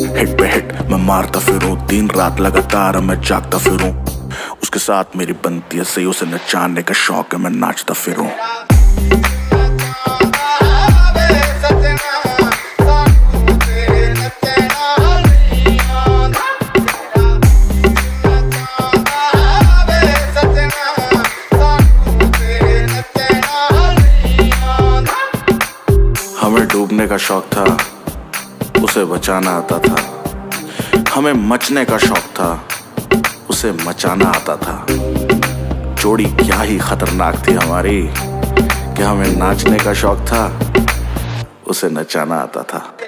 Hit पे hit मैं मारता फिरूं, दिन रात लगातार मैं जागता फिरूं। उसके साथ मेरी बनती है सही, उसे नचाने का शौक है, मैं नाचता फिरूं। हमें डूबने का शौक था, उसे बचाना आता था। हमें मचने का शौक था, उसे मचाना आता था। जोड़ी क्या ही खतरनाक थी हमारी कि हमें नाचने का शौक था, उसे नचाना आता था।